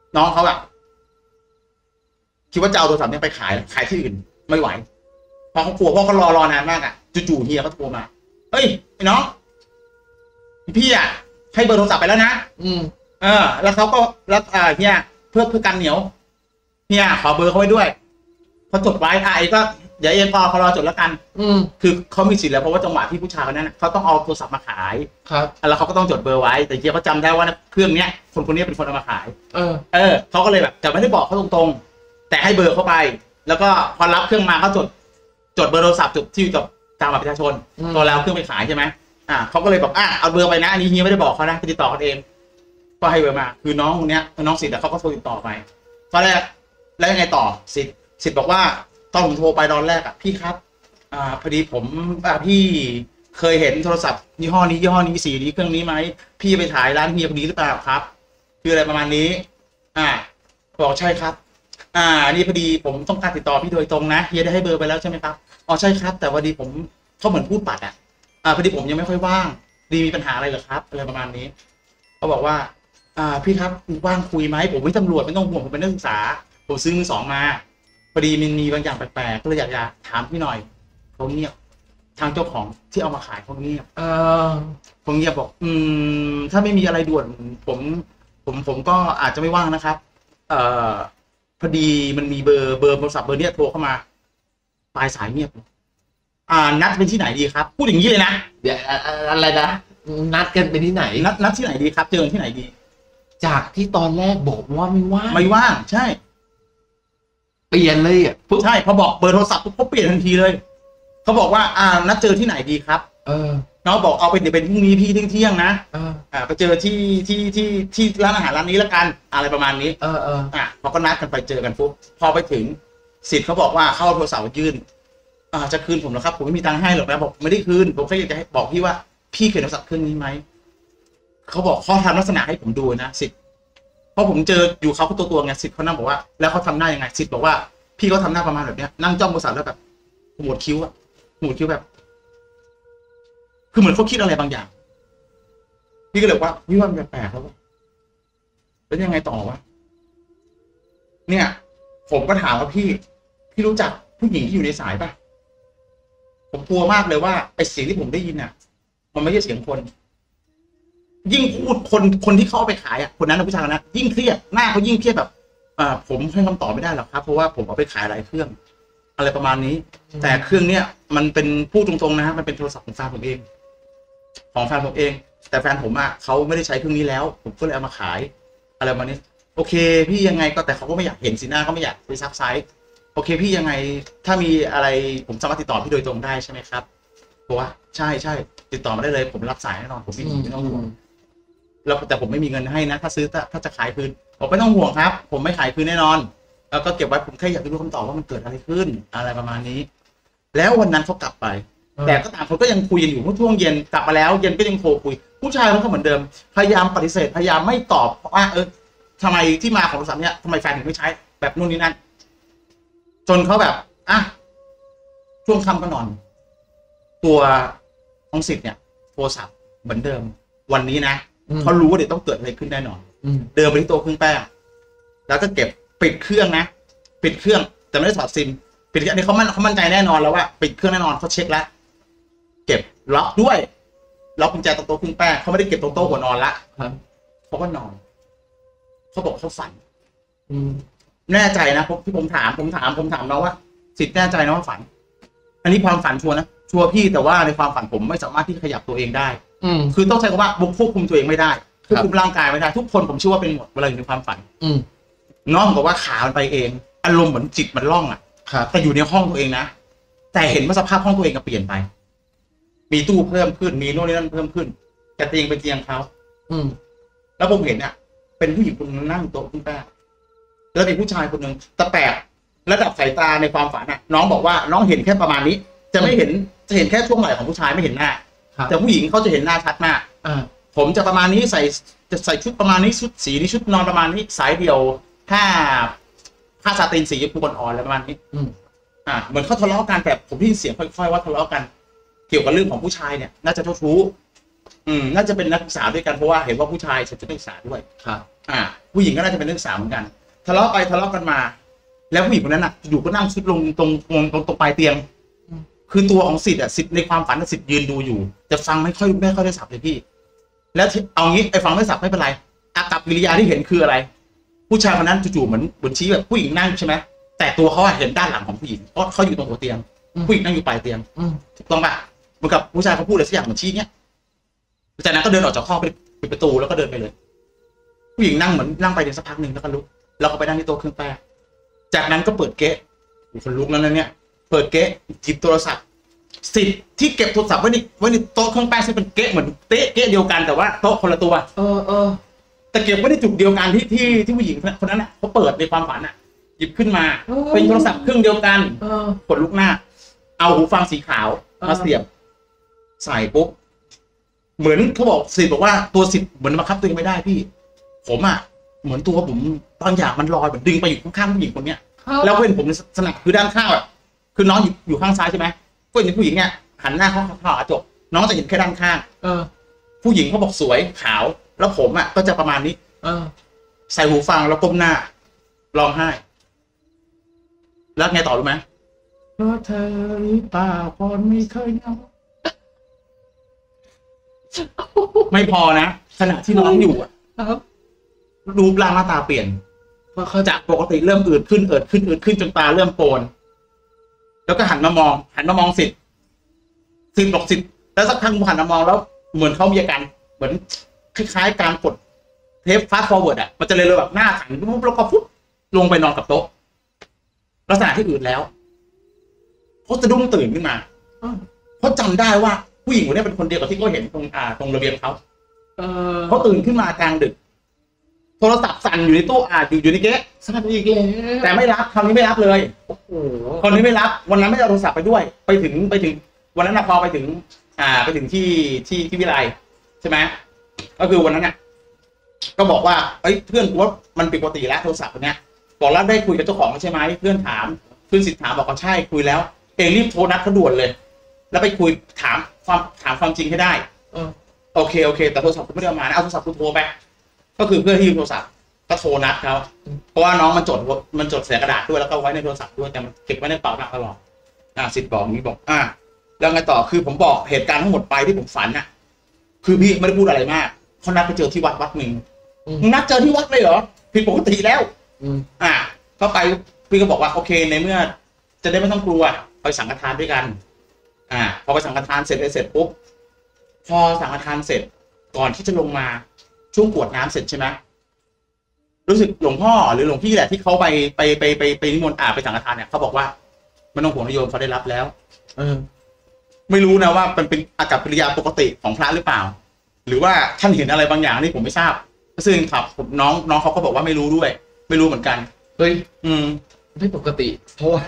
น้องเขาแบบคิดว่าจะเอาโทรศัพท์นี้ไปขายที่อื่นไม่ไหวเพราะเขากลัวเพราะเขารอนานมากอ่ะจู่ๆเฮียเขาโทรมาเฮ้ยไอ้น้องพี่อ่ะให้เบอร์โทรศัพท์ไปแล้วนะแล้วเขาก็แล้วเฮียเพื่อกันเหนียวเฮียขอเบอร์เขาไว้ด้วยเขาจดไว้ไอ้ก็เดี๋ยวเอ็นพอเขารอจดแล้วกันคือเขามีสิทธิ์แล้วเพราะว่าจังหวะที่ผู้ชายคนนั้นเขาต้องเอาโทรศัพท์มาขายครับแล้วเขาก็ต้องจดเบอร์ไว้แต่เฮียเขาจำได้ว่าเครื่องเนี้ยคนนี้เป็นคนเอามาขายเขาก็เลยแบบจะไม่ได้บอกเขาตรงๆแต่ให้เบอร์เขาไปแล้วก็พอรับเครื่องมาเขาจดเบอร์โทรศัพท์จดที่จดตามบัตรประชาชนตัวแล้วเครื่องไปขายใช่ไหมเขาก็เลยบอกเอาเบอร์ไปนะอันนี้เฮียไม่ได้บอกเขานะไปติดต่อเขาเองก็ให้เบอร์มาคือน้องคนนี้น้องสิทธิ์เขาก็โทรติดต่อไปตอนแรกแล้วยังไงต่อสิทธิ์บอกว่าตอนผมโทรไปตอนแรกพี่ครับพอดีผมพี่เคยเห็นโทรศัพท์ยี่ห้อนี้สีนี้เครื่องนี้ไหมพี่ไปถ่ายร้านเฮียคนนี้หรือเปล่าครับคืออะไรประมาณนี้บอกใช่ครับนี่พอดีผมต้องการติดต่อพี่โดยตรงนะเฮียได้ให้เบอร์ไปแล้วใช่ไหมครับอ๋อใช่ครับแต่พอดีผมเขาเหมือนพูดปัดพอดีผมยังไม่ค่อยว่างดีมีปัญหาอะไรเหรอครับอะไรประมาณนี้เขาบอกว่าพี่ครับว่างคุยไหมผมไม่ตำรวจไม่ต้องห่วงผมเป็นนักศึกษาผมซื้อมือสองมาพอดีมันมีบางอย่างแปลกๆก็เลยอยากจะถามพี่หน่อยเขาเงียบทางเจ้าของที่เอามาขายเขาเงียบเขาเงียบบอกถ้าไม่มีอะไรด่วนผมก็อาจจะไม่ว่างนะครับพอดีมันมีเบอร์โทรศัพท์เบอร์เนี้ยโทรเข้ามาปลายสายเงียบนัดเป็นที่ไหนดีครับพูดอย่างนี้เลยนะเดี๋ยวอะไรนะนัดกันเป็นที่ไหนนัดที่ไหนดีครับเจอที่ไหนดีจากที่ตอนแรกบอกว่าไม่ว่างใช่เปลี่ยนเลยใช่พอบอกเบอร์โทรศัพท์ปุ๊บเขาเปลี่ยนทันทีเลยเขาบอกว่านัดเจอที่ไหนดีครับน้องบอกเอาเป็นพรุ่งนี้พี่เที่ยงนะไปเจอที่ร้านอาหารร้านนี้แล้วกันอะไรประมาณนี้พอก็นัดกันไปเจอกันปุ๊บพอไปถึงสิทธิ์เขาบอกว่าเข้าโทรศัพท์ยื่นจะคืนผมเหรอครับผมไม่มีตังค์ให้หรอกนะบอกไม่ได้คืนผมแค่อยากจะให้บอกพี่ว่าพี่เคยโทรศัพท์เครื่องนี้ไหมเขาบอกเขาทำลักษณะให้ผมดูนะสิทธิ์เพราะผมเจออยู่เขาตัวไงสิทธิ์เขานั่งบอกว่าแล้วเขาทำหน้ายังไงสิทธิ์บอกว่าพี่เขาทำหน้าประมาณแบบเนี้ยนั่งจ้องโทรศัพท์แล้วแบบหมวดคิ้วแบบคือเหมือนเขาคิดอะไรบางอย่างพี่ก็เลยว่าพี่ว่ามันแปลกแล้วแล้วยังไงต่อวะเนี่ยผมก็ถามว่าพี่รู้จักผู้หญิงที่อยู่ในสายป่ะผมกลัวมากเลยว่าไอ้เสียงที่ผมได้ยินมันไม่ใช่เสียงคนยิ่งพูดคนที่เขาเอาไปขายคนนั้นผู้ชายนะยิ่งเครียดหน้าเขายิ่งเครียดแบบผมให้คำตอบไม่ได้หรอกครับเพราะว่าผมเอาไปขายหลายเครื่องอะไรประมาณนี้แต่เครื่องเนี้ยมันเป็นพูดตรงๆนะมันเป็นโทรศัพท์ของแฟนผมเองแต่แฟนผมเขาไม่ได้ใช้เครื่องนี้แล้วผมก็เลยเอามาขายอะไรประมาณนี้โอเคพี่ยังไงก็แต่เขาก็ไม่อยากเห็นสีหน้าเขาไม่อยากไปซักไซส์โอเคพี่ยังไงถ้ามีอะไรผมสามารถติดต่อพี่โดยตรงได้ใช่ไหมครับบอกว่าใช่ติดต่อมาได้เลยผมรับสายแน่นอนผมไม่ต้องห่วงแล้วแต่ผมไม่มีเงินให้นะถ้าจะขายคืนผมไม่ต้องห่วงครับผมไม่ขายคืนแน่นอนแล้วก็เก็บไว้ผมแค่อยากรู้คำตอบว่ามันเกิดอะไรขึ้นอะไรประมาณนี้แล้ววันนั้นเขากลับไปแต่ก็ต่างคนก็ยังคุยกันอยู่ช่วงเย็นกลับมาแล้วเย็นก็ยังโทรคุยผู้ชายมันก็เหมือนเดิมพยายามปฏิเสธพยายามไม่ตอบว่าทำไมที่มาของโทรศัพท์เนี้ยทำไมแฟนถึงไม่ใช้แบบนู่นนี่นั่นจนเขาแบบช่วงค่ำก็นอนตัวของสิทธิ์เนี่ยโทรศัพท์เหมือนเดิมวันนี้นะเขารู้ว่าเดี๋ยวต้องเกิดอะไรขึ้นแน่นอนเดินไปที่โต๊ะเครื่องแป้งแล้วก็เก็บปิดเครื่องแต่ไม่ได้ถอดซิมปิดอันนี้เขามั่นใจแน่นอนแล้วว่าปิดเครื่องแน่นอนเขาเช็คแล้วเก็บล็อกด้วยล็อกกุญแจตรงโต๊ะเครื่องแป้งเขาไม่ได้เก็บตรงโต๊ะหัวนอนละเขาก็นอนเขาบอกเขาฝันแน่ใจนะที่ผมถามน้องว่าสิทธิ์แน่ใจนะว่าฝันอันนี้ความฝันชัวร์นะชัวร์พี่แต่ว่าในความฝันผมไม่สามารถที่จะขยับตัวเองได้คือต้องใช้คำว่าควบคุมตัวเองไม่ได้ควบคุมร่างกายไม่ได้ทุกคนผมเชื่อว่าเป็นหมดเวลาอยู่ในความฝันน้องบอกว่าขามันไปเองอารมณ์เหมือนจิตมันล่องแต่อยู่ในห้องตัวเองนะแต่เห็นว่าสภาพห้องตัวเองก็เปลี่ยนไปมีตู้เพิ่มขึ้นมีโน่นนี่นั่นเพิ่มขึ้นแต่เตียงเป็นเตียงเขาแล้วผมเห็นเป็นผู้หญิงคนนึงนั่งโต๊ะขึ้นแป้งแล้วมีผู้ชายคนหนึ่งแต่แปลกระดับสายตาในความฝันน้องบอกว่าน้องเห็นแค่ประมาณนี้จะไม่เห็นจะเห็นแค่ช่วงไหล่ของผู้ชายไม่เห็นหน้าแต่ผู้หญิงเขาจะเห็นหน้าชัดมากผมจะประมาณนี้ใส่ชุดประมาณนี้ชุดสีนี้ชุดนอนประมาณนี้สายเดี่ยวผ้าซาตินสีชมพูอ่อนๆอะไรประมาณนี้เหมือนเขาทะเลาะกันแต่ผมได้ยินเสียงค่อยๆว่าทะเลาะกันเกี่ยวกับเรื่องของผู้ชายเนี่ยน่าจะเจ้าชู้น่าจะเป็นนักศึกษาด้วยกันเพราะว่าเห็นว่าผู้ชายจะเป็นนักศึกษาด้วยครับผู้หญิงก็น่าจะเป็นนักศึกษาเหมือนกันทะเลาะไปทะเลาะกันมาแล้วผู้หญิงคนนั้นอยู่ก็นั่งซุดลงตรงปลายเตียงคือตัวของสิทธิ์ในความฝันสิทธิ์ยืนดูอยู่แต่ฟังไม่ค่อยได้สับเลยพี่แล้วเอางี้ไอ้ฟังไม่สับไม่เป็นไรอากับกิริยาที่เห็นคืออะไรผู้ชายคนนั้นจู่ๆเหมือนชี้แบบผู้หญิงนั่งใช่ไหมแต่ตัวเขาเห็นด้านหลังของผู้หญิงเพราะเขาอยู่ตรงหัวเตียงผู้หญิงนั่งอยู่ปลายเตียงถูกต้องป่ะเหมือนกับผู้ชายเขาพูดอะไรสักอย่างเหมือนชี้เนี้ยจากนั้นก็เดินออกจากห้องไปปิดประตูแล้วก็เดินไปเลยผู้หญิงนั่งเหมือนนั่งไปเดินสักพักหนึ่งแล้วก็ลุกแล้วก็ไปนั่งที่โต๊ะเครื่องแป้งจากนั้นก็เปิดเก๊ะคนลุกแล้วนะเนี่ยเปิดเก๊ะหยิบโทรศัพท์สิทธิ์ที่เก็บโทรศัพท์ไว้ในโต๊ะเครื่องแป้งซึ่งเป็นเก๊ะเหมือนเก๊ะเดียวกันแต่ว่าโต๊ะคนละตัวแต่เก็บไว้ในจุดเดียวกันที่ผู้หญิงคนนั้นเขาเปิดในความฝันหยิบขึ้นมาเป็นโทรศัพท์เครื่องเดียวกันกดลุกหน้าเอาหูฟังสีขาวมาเสียบใส่ปุ๊บเหมือนเขาบอกสิทธิ์บอกว่าตัวสิทธิ์เหมือนบังคับตัวเองไม่ได้พี่ผมเหมือนตัวผมบางอย่างมันลอยเหมือนดึงไปอยู่ข้างๆผู้หญิงคนเนี้ยแล้วเพื่อนผมสนับคือด้านข้างคือน้องอยู่ข้างซ้ายใช่ไหมเพื่อนผู้หญิงเนี่ยหันหน้าเข้ากระจกน้องจะเห็นแค่ด้านข้างผู้หญิงเขาบอกสวยขาวแล้วผมก็จะประมาณนี้ใส่หูฟังแล้วก้มหน้าร้องไห้แล้วไงต่อรู้ไหมเพราะเธอหรือเปล่าก่อนไม่เคยเงาไม่พอนะขณะที่น้องอยู่รูปร่างหน้าตาเปลี่ยนเขาจากปกติเริ่มอืดขึ้นจนตาเริ่มโปนแล้วก็หันมามองสิทธิ์บอกสิทธิ์แล้วสักพักหันมามองแล้วเหมือนเขามีอาการเหมือนคล้ายๆการกดเทปฟาสต์ฟอร์เวิร์ดมันจะเลยแบบหน้าสั่นแล้วก็ปุ๊บลงไปนอนกับโต๊ะลักษณะที่อืดแล้วเขาจะดุ้งตื่นขึ้นมาเขาจำได้ว่าผู้หญิงคนนี้เป็นคนเดียวกับที่เขาเห็นตรงระเบียงเขาตื่นขึ้นมากลางดึกโทรศัพท์สั่นอยู่ในตู้อยู่ในเก๊ะสั่นอีกแล้วแต่ไม่รับคราวนี้ไม่รับเลยคนนี้ไม่รับวันนั้นไม่เอาโทรศัพท์ไปด้วยไปถึงวันนั้นพอไปถึงที่วิไลใช่ไหมก็คือวันนั้นก็บอกว่าเพื่อนกูว่ามันผิดปกติแล้วโทรศัพท์ตัวเนี้ยบอกแล้วได้คุยกับเจ้าของใช่ไหมเพื่อนถามเพื่อนสิทธิ์ถามบอกว่าใช่คุยแล้วเองรีบโทรนัดเขาด่วนเลยแล้วไปคุยถามความจริงให้ได้โอเคแต่โทรศัพท์กูไม่ได้เอามานะเอาโทรศัพท์กูโทรไปก็คือเพื่อนที่ยืมโทรศัพท์ก็โทรนัดเขาเพราะว่าน้องมันจดเสียกระดาษด้วยแล้วก็ไว้ในโทรศัพท์ด้วยแต่มันเก็บไว้ในกระเป๋าหนักตลอดสิทธิ์บอกนี้บอกแล้วไงต่อคือผมบอกเหตุการณ์ทั้งหมดไปที่ผมฝันคือพี่ไม่ได้พูดอะไรมากเขานัดไปเจอที่วัดหนึ่งนัดเจอที่วัดเลยเหรอผิดปกติแล้วก็ไปพี่ก็บอกว่าโอเคในเมื่อจะได้ไม่ต้องกลัวไปสังฆทานด้วยกันพอไปสังฆทานเสร็จปุ๊บพอสังฆทานเสร็จก่อนที่จะลงมาช่วงกรวดน้ำเสร็จใช่ไหมรู้สึกหลวงพ่อหรือหลวงพี่แหละที่เขาไปนิมนต์ไปสังฆทานเนี่ยเขาบอกว่าไม่ต้องห่วงโยมเขาได้รับแล้วไม่รู้นะว่าเป็นอากัปกิริยาปกติของพระหรือเปล่าหรือว่าท่านเห็นอะไรบางอย่างนี่ผมไม่ทราบซึ่งครับน้องเขาก็บอกว่าไม่รู้ด้วยไม่รู้เหมือนกันเฮ้ยไม่ปกติเพราะว่า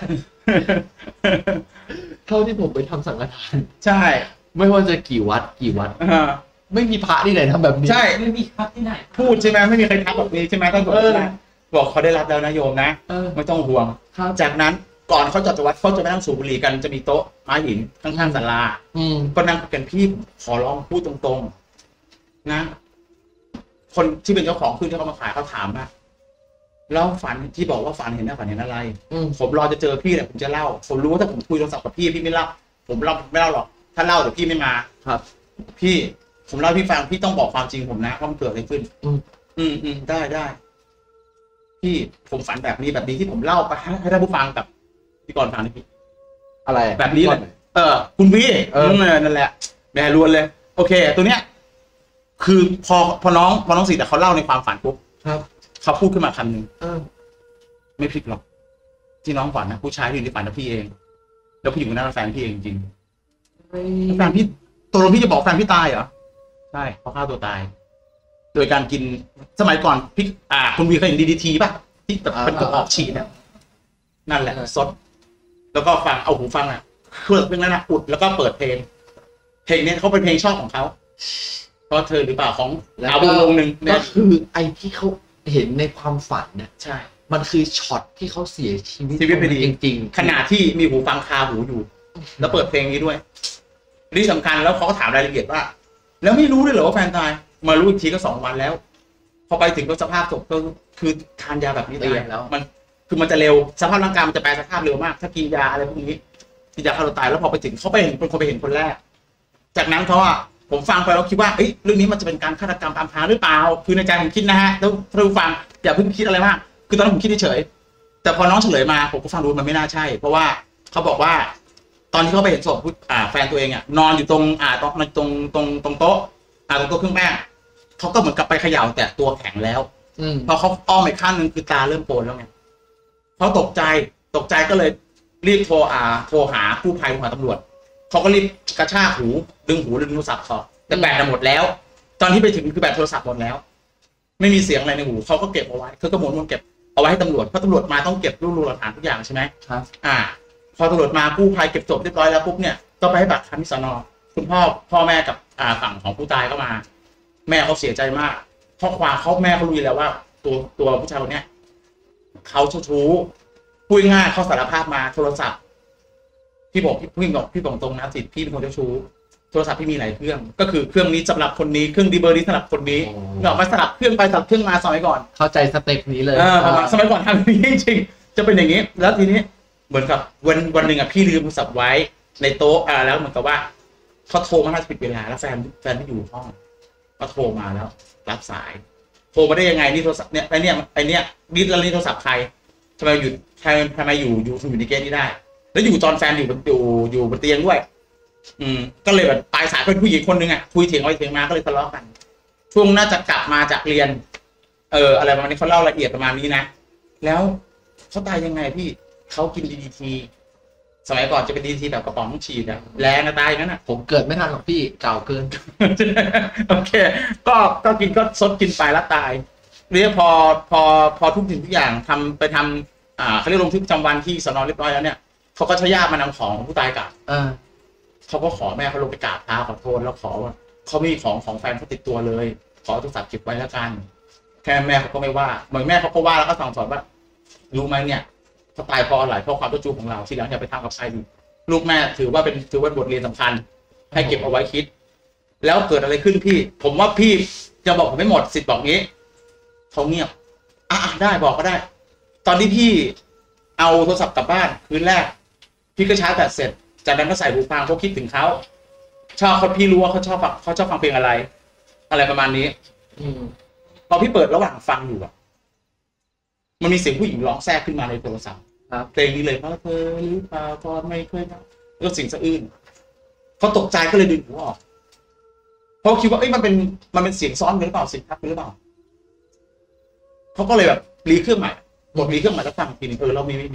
เท่าที่ผมไปทำสังฆทานใช่ไม่ว่าจะกี่วัดไม่มีพระที่ไหนทำแบบนี้ใช่ไม่มีพระที่ไหนพูดใช่ไหมไม่มีใครทำแบบนี้ใช่ไหมท่านบอกเขาได้รับแล้วนะโยมนะไม่ต้องห่วงจากนั้นก่อนเขาจัดวัดเขาจะไปนั่งสูบบุหรี่กันจะมีโต๊ะไม้หินข้างๆศาลาก็นั่งกันพี่ขอร้องพูดตรงๆนะคนที่เป็นเจ้าของขึ้นที่เขามาขายเขาถามว่าแล้วฝันที่บอกว่าฝันเห็นอะไรผมรอจะเจอพี่แหละผมจะเล่าผมรู้ว่าถ้าผมคุยโทรศัพท์กับพี่ไม่เล่าผมเล่าไม่เล่าหรอกถ้าเล่าเดี๋ยวพี่ไม่มาครับพี่ผมเล่าพี่ฟังพี่ต้องบอกความจริงผมนะว่ามันเกิดอะไรขึ้นได้พี่ผมฝันแบบนี้ที่ผมเล่าไปให้ท่านผู้ฟังกับพี่กรฟังนี่พี่อะไรแบบนี้เลยคุณพี่นั่นแหละแม่รวนเลยโอเคตัวเนี้ยคือพอน้องสิแต่เขาเล่าในความฝันปุ๊บเขาพูดขึ้นมาคำหนึ่งไม่ผิดหรอกที่น้องฝันนะผู้ชายที่อยู่ในฝันนะพี่เองแล้วผู้หญิงคนนั้นเป็นแฟนพี่เองจริงแฟนพี่ตัวพี่จะบอกแฟนพี่ตายเหรอใช่เขาฆ่าตัวตายโดยการกินสมัยก่อนพี่คุณวีเคยเห็นDDTป่ะที่แบบเป็นกระบอกฉีดนั่นแหละซดแล้วก็ฟังเอาหูฟังเครื่องเพลงนั้นอุดแล้วก็เปิดเพลงนี้เขาเป็นเพลงชอบของเขาก็เธอหรือเปล่าของวงหนึ่งก็คือไอ้ที่เขาเห็นในความฝันเนี่ยใช่มันคือช็อตที่เขาเสียชีวิตไปจริงๆขณะที่มีหูฟังคาหูอยู่แล้วเปิดเพลงนี้ด้วยนี่สำคัญแล้วเขาก็ถามรายละเอียดว่าแล้วไม่รู้ด้วยเหรอว่าแฟนตายมารู้อีกทีก็2 วันแล้วพอไปถึงก็สภาพศพก็คือทานยาแบบนี้ตายแล้วมันคือมันจะเร็วสภาพร่างกายมันจะแปลสภาพเร็วมากถ้ากินยาอะไรพวกนี้กินยาฆ่าตัวตายแล้วพอไปถึงเขาไปเห็นคนไปเห็นคนแรกจากนั้นเขาผมฟังไปแล้วคิดว่าเรื่องนี้มันจะเป็นการฆาตกรรมอำพรางหรือเปล่าคือในใจผมคิดนะฮะแล้วท่านผู้ฟังอย่าเพิ่งคิดอะไรมากคือตอนนั้นผมคิดเฉยแต่พอน้องเฉลยมาผมก็ฟังดูมันไม่น่าใช่เพราะว่าเขาบอกว่าตอนที่เขาไปเห็นศพแฟนตัวเองนอนอยู่ตรงตรงโต๊ะตรงโต๊ะเครื่องแป้งเขาก็เหมือนกับไปเขย่าแต่ตัวแข็งแล้วพอเขาอ้อมไปข้างนึงคือตาเริ่มโปนแล้วไงเขาตกใจก็เลยรีบโทรหากู้ภัยหาตำรวจเขาก็รีบกระชากหูดึงโทรศัพท์เขาแต่แบตหมดแล้วตอนที่ไปถึงคือแบตโทรศัพท์หมดแล้วไม่มีเสียงอะไรในหูเขาก็เก็บเอาไว้เขาก็ม้วนเก็บเอาไว้ให้ตำรวจเพราะตำรวจมาต้องเก็บรวบรวมหลักฐานทุกอย่างใช่ไหมครับพอตำรวจมากู้ภัยเก็บศพเรียบร้อยแล้วปุ๊บเนี่ยก็ไปให้ปากคำที่สน.คุณพ่อแม่กับฝั่งของผู้ตายก็มาแม่เขาเสียใจมากข้อความเขาแม่เขารู้แล้วว่าตัวผู้ชายคนนี้เขาชู้พูดง่ายเขาสารภาพมาโทรศัพท์พี่บอกตรงนะสิพี่เป็นคนเจ้าชู้โทรศัพท์พี่มีหลายเครื่องก็คือเครื่องนี้สำหรับคนนี้เครื่องดีเบอร์นี้สำหรับคนนี้เราไปสลับเครื่องไปสลับเครื่องมาสมัยก่อนเข้าใจสเต็ปนี้เลยสมัยก่อนทำอย่างนี้จริงจะเป็นอย่างนี้แล้วทีนี้เหมือนกับวันหนึ่งพี่ลืมโทรศัพท์ไว้ในโต๊ะแล้วเหมือนกับว่าเขาโทรมาน่าจะผิดเวลาแล้วแฟนที่อยู่ห้องก็โทรมาแล้วรับสายโทรมาได้ยังไงนี่โทรศัพท์เนี่ยไอเนี่ยนี่โทรศัพท์ใครทำไมอยู่ในเกณฑ์นี้ได้แล้วอยู่ตอนแฟนอยู่บนเตียงด้วยก็เลยแบบปลายสายเป็นผู้หญิงคนนึงคุยเถียงไปเถียงมาก็เลยทะเลาะกันช่วงน่าจะกลับมาจากเรียนอะไรประมาณนี้เขาเล่าละเอียดประมาณนี้นะแล้วเขาตายยังไงพี่เขากินDDTสมัยก่อนจะเป็นDDTแบบกระป๋องฉีดแรงตายอย่างนั้นผมเกิดไม่ทันหรอกพี่เก่าเกินโอเคก็กินก็ซดกินไปแล้วตายเรียกพอทุกสิ่งทุกอย่างไปทำเขาเรียกลงทึกประจำวันที่สน.เรียบร้อยแล้วเนี่ยเขาก็ใช้ญาติมานำของผู้ตายกลับเขาก็ขอแม่เขาลงไปกราบเท้าขอโทษแล้วขอว่าเขามีของแฟนเขาติดตัวเลยขอโทรศัพท์เก็บไว้แล้วกันแค่แม่เขาก็ไม่ว่าเหมือนแม่เขาก็ว่าแล้วก็สั่งสอนว่ารู้ไหมเนี่ยเขาตายเพราะอะไรเพราะความเจ้าชู้ของเราที่หลังอย่าไปทำกับใครดีลูกแม่ถือว่าบทเรียนสำคัญให้เก็บเอาไว้คิดแล้วเกิดอะไรขึ้นพี่ผมว่าพี่จะบอกผมไม่หมดสิทธิ์บอกงี้เขาเงียบได้บอกก็ได้ตอนที่พี่เอาโทรศัพท์กลับบ้านคืนแรกพี่ก็ชาร์จแบตเสร็จจากนั้นก็ใส่หูฟังเขาคิดถึงเขาชอบเขาพี่รู้ว่าเขาชอบฟังเพลงอะไรประมาณนี้พอพี่เปิดระหว่างฟังอยู่มันมีเสียงผู้หญิงร้องแทรกขึ้นมาในโทรศัพท์เพลงนี้เลยเพราะเธอหรือเปล่าก็ไม่เคยแล้วเสียงสะอื้นเขาตกใจก็เลยดึงหูออกเพราะคิดว่ามันเป็นเสียงซ้อนหรือเปล่าเสียงทับหรือเปล่าเขาก็เลยแบบรีเครื่องใหม่กดรีเครื่องใหม่แล้วฟังทีนึงรอบนี้ไม่มี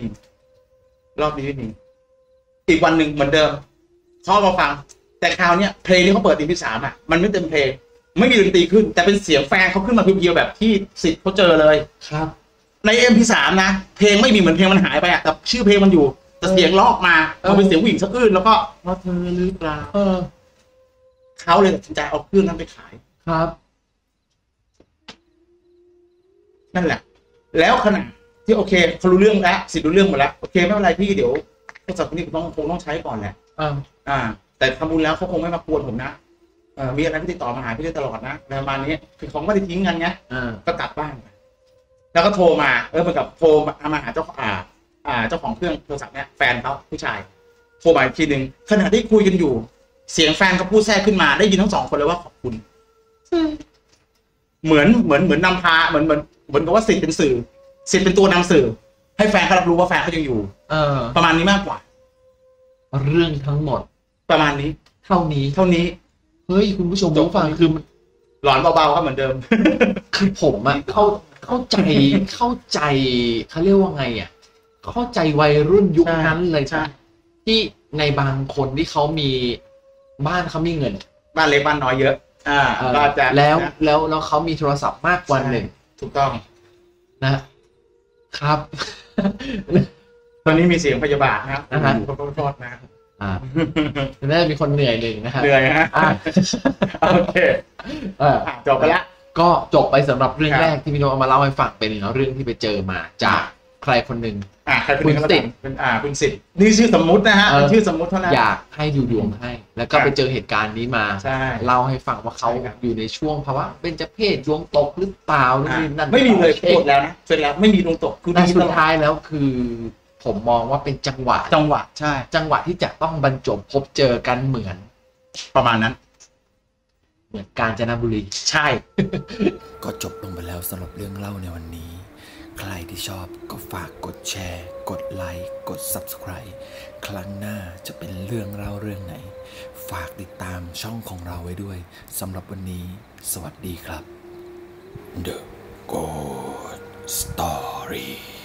อีกวันหนึ่งเหมือนเดิมเขามาฟังแต่คราวนี้เพลงที่เขาเปิดMP3มันไม่เต็มเพลงไม่มีดนตรีขึ้นแต่เป็นเสียงแฟนเขาขึ้นมาเพียวๆแบบที่สิทธิ์เขาเจอเลยครับใน MP3 นะเพลงไม่มีเหมือนเพลงมันหายไปแต่ชื่อเพลงมันอยู่แต่เสียงลอกมามันเป็นเสียงผู้หญิงสะอื้นแล้วก็ว่าเธอหรือเปล่าเขาเลยตัดสินใจเอาเครื่องนั้นไปขายครับนั่นแหละแล้วขณะที่โอเคเขารู้เรื่องแล้วสิทธิ์รู้เรื่องหมดแล้วโอเคไม่เป็นไรพี่เดี๋ยวโทรศัพท์นี้คงต้องใช้ก่อนแหละแต่ทำบุญแล้วเขาคงไม่มากวนผมนะมีอะไรที่ติดต่อมาหาพี่ได้ตลอดนะประมาณนี้คือเขาไม่ได้ทิ้งกันไงก็กลับบ้านแล้วก็โทรมาเหมือนกับโทรมาหาเจ้าของเครื่องโทรศัพท์เนี่ยแฟนเขาผู้ชายโทรมาอีกทีหนึ่งขณะที่คุยกันอยู่เสียงแฟนเขาพูดแทรกขึ้นมาได้ยินทั้ง2คนเลยว่าขอบคุณเหมือนนำพาเหมือนกับว่าสิทธิ์เป็นสื่อสิทธิ์เป็นตัวนำสื่อให้แฟนเขารับรู้ว่าแฟนเขายังอยู่ประมาณนี้มากกว่าเรื่องทั้งหมดประมาณนี้เท่านี้เฮ้ยคุณผู้ชมผู้ฟังคือหลอนเบาๆครับเหมือนเดิมคือผมเข้าใจเขาเรียกว่าไงเข้าใจวัยรุ่นยุคนั้นเลยใช่ที่ในบางคนที่เขามีบ้านเขามีเงินบ้านเล็กบ้านน้อยเยอะก็จะแล้วเขามีโทรศัพท์มากกว่าหนึ่งถูกต้องนะครับตอนนี้มีเสียงพยาบาลนะครับขอโทษนะน่าจะมีคนเหนื่อยหนึ่งนะครับเหนื่อยฮะโอเคจบไปละก็จบไปสำหรับเรื่องแรกที่พี่โนเอามาเล่าให้ฟังเป็นเรื่องที่ไปเจอมาจากใครคนหนึ่งใครคุณสิทธิ์เป็นคุณสิทธิ์นี่ชื่อสมมุตินะฮะเป็นชื่อสมมุติเท่านั้นอยากให้ดูดวงให้แล้วก็ไปเจอเหตุการณ์นี้มาเล่าให้ฟังว่าเขาอยู่ในช่วงภาวะเบญจเพศดวงตกหรือเปล่านั่นไม่มีเลยพูดแล้วนะเสร็จแล้วไม่มีดวงตกคือสุดท้ายแล้วคือผมมองว่าเป็นจังหวะใช่จังหวะที่จะต้องบรรจบพบเจอกันเหมือนประมาณนั้นเหมือนกาญจนบุรีใช่ก็จบลงไปแล้วสำหรับเรื่องเล่าในวันนี้ใครที่ชอบก็ฝากกดแชร์กดไลค์กด Subscribe ครั้งหน้าจะเป็นเรื่องเล่าเรื่องไหนฝากติดตามช่องของเราไว้ด้วยสำหรับวันนี้สวัสดีครับ The Ghost Story